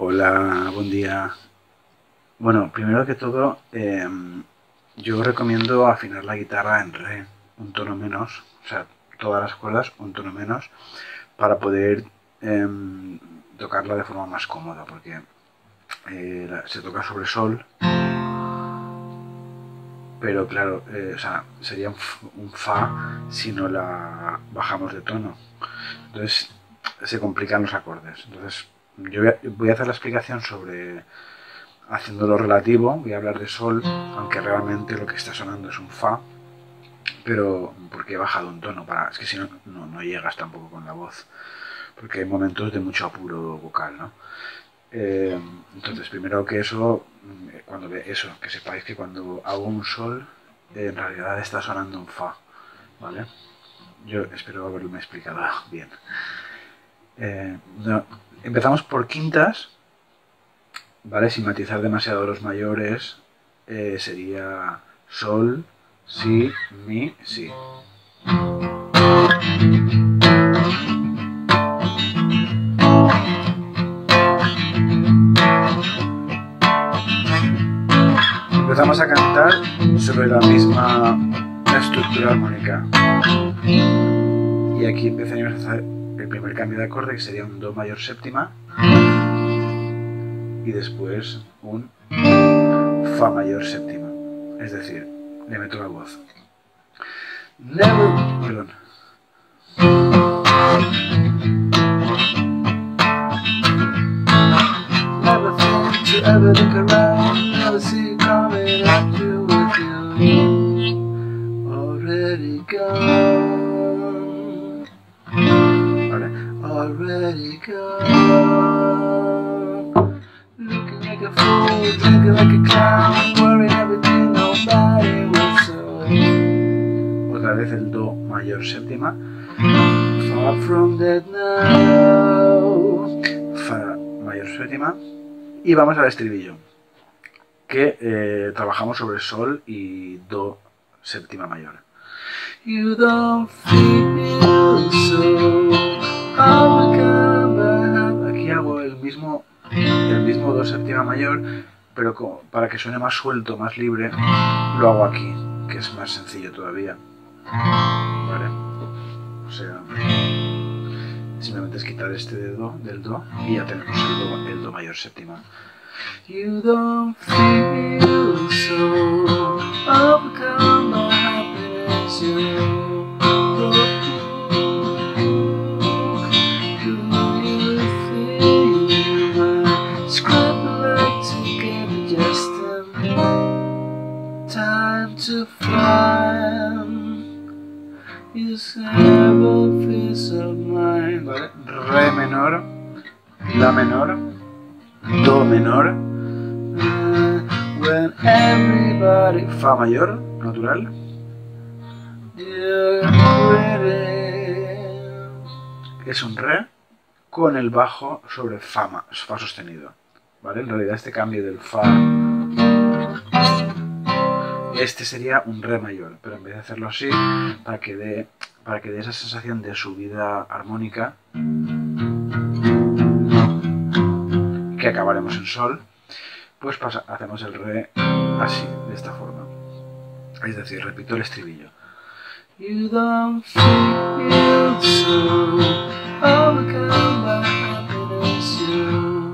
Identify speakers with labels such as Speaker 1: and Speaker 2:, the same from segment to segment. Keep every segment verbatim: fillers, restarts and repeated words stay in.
Speaker 1: Hola, buen día. Bueno, primero que todo, eh, yo recomiendo afinar la guitarra en re, un tono menos, o sea, todas las cuerdas un tono menos, para poder eh, tocarla de forma más cómoda, porque eh, la, se toca sobre sol, pero claro, eh, o sea, sería un, un fa si no la bajamos de tono. Entonces se complican los acordes. Entonces yo voy a, voy a hacer la explicación sobre haciéndolo relativo, voy a hablar de sol, aunque realmente lo que está sonando es un fa, pero porque he bajado un tono, para, es que si no, no, no llegas tampoco con la voz, porque hay momentos de mucho apuro vocal, ¿no? Eh, entonces, primero que eso, cuando ve eso, que sepáis que cuando hago un sol, eh, en realidad está sonando un fa, ¿vale? Yo espero haberme explicado bien. Eh, no, empezamos por quintas, ¿vale? Sin matizar demasiado los mayores, eh, sería sol, si, mi, si. Empezamos a cantar sobre la misma estructura armónica. Y aquí empezaríamos a hacer el primer cambio de acorde, que sería un do mayor séptima. Y después un fa mayor séptima. Es decir, le meto la voz. Never, perdón. Never think to ever look around, never see you coming up to with you. Already gone. Vale. Already gone. Looking like a fool, drinking like a clown, worrying everything, nobody will say. Otra vez el do mayor séptima. Far from that now. Fa mayor séptima. Y vamos al estribillo, que eh, trabajamos sobre sol y do séptima mayor. You don't feel so overcome. Aquí hago el mismo, el mismo do séptima mayor, pero como, para que suene más suelto, más libre, lo hago aquí, que es más sencillo todavía. ¿Vale? O sea, simplemente es quitar este dedo del do y ya tenemos el do, el do mayor séptima. You don't feel so overcome by happiness, you know. Do you think you might scrap like together just in time to fly? You have a peace of mind. ¿Vale? Re menor, la menor, do menor, uh, when everybody, fa mayor, natural, es un re con el bajo sobre fa, fa sostenido, ¿vale? En realidad este cambio del fa, este sería un re mayor, pero en vez de hacerlo así, para que dé, para que dé esa sensación de subida armónica, que acabaremos en sol, pues pasa, hacemos el re así, de esta forma. Es decir, repito el estribillo. You don't feel so overcome by happiness, you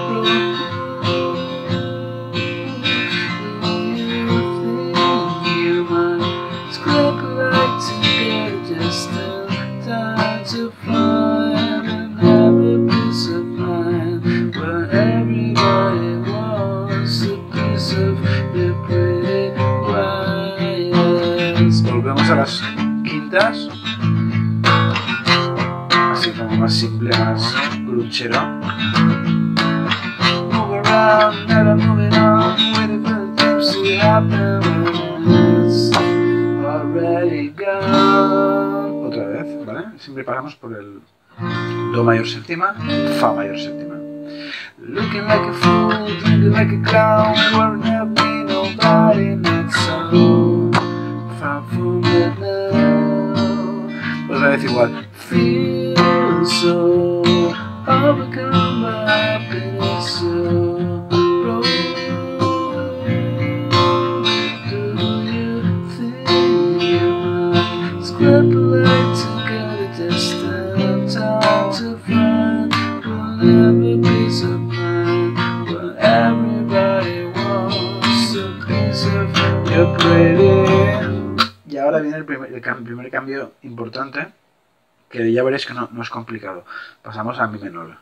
Speaker 1: think you might scrap like together just in time to fly and have a peace of mind. Everybody wants a piece of your pretty wires. Volvemos a las quintas, así como más simple, más grunchero. Move around, never moving on, waiting for the dreams to happen when it's already gone. Otra vez, ¿vale? Siempre pasamos por el do mayor séptima, fa mayor séptima. Looking like a fool, drinking like a clown, worrying there'll be nobody next song. Far from that now. Otra vez igual. Feel so overcome by happiness. el primer, el cam- primer cambio importante, que ya veréis que no, no es complicado. Pasamos a mi menor.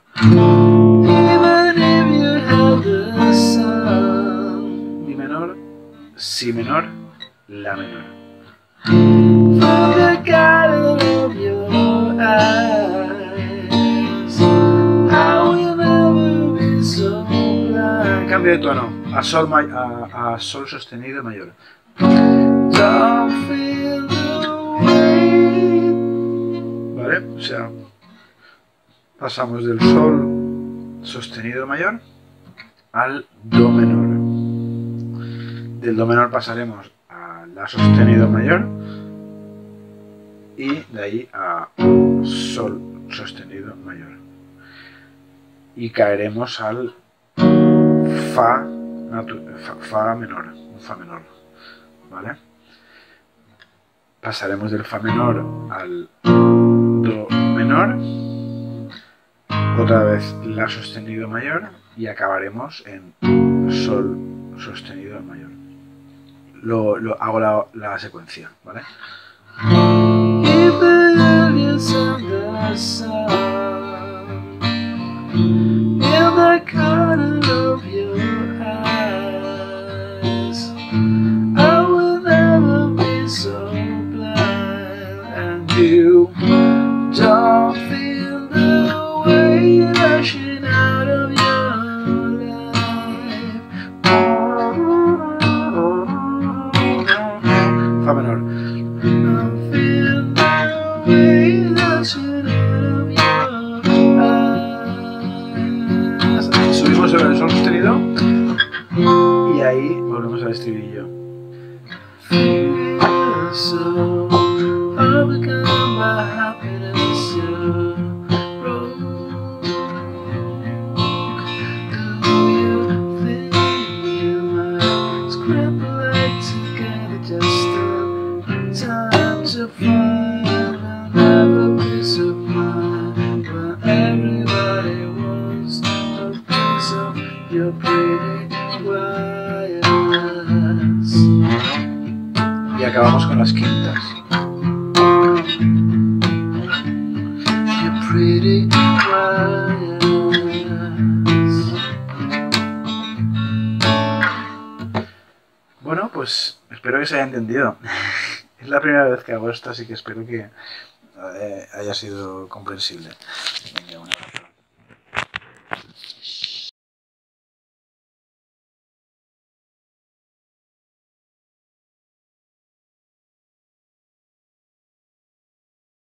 Speaker 1: Mi menor, si menor, la menor. Cambio de tono a sol, ma a, a sol sostenido mayor. ¿Vale? O sea, pasamos del sol sostenido mayor al do menor. Del do menor pasaremos a la sostenido mayor y de ahí a sol sostenido mayor. Y caeremos al fa, fa, fa menor, un fa menor, ¿vale? Pasaremos del fa menor al do menor, otra vez la sostenido mayor y acabaremos en sol sostenido mayor. Lo, lo hago la, la secuencia, ¿vale? You don't feel the way rushing out of your life. Fa menor. Don't feel the way rushing out of your life. Subimos sobre el sol sostenido y ahí volvemos al estribillo. Feel so overcome by happiness, you broke. Do you think you might scramble like together just in time to find another piece of mind when everybody wants a piece of your pretty wires? Y acabamos con las quintas. Pretty wires. Bueno, pues espero que se haya entendido. Es la primera vez que hago esto, así que espero que eh, haya sido comprensible. Venga, un abrazo.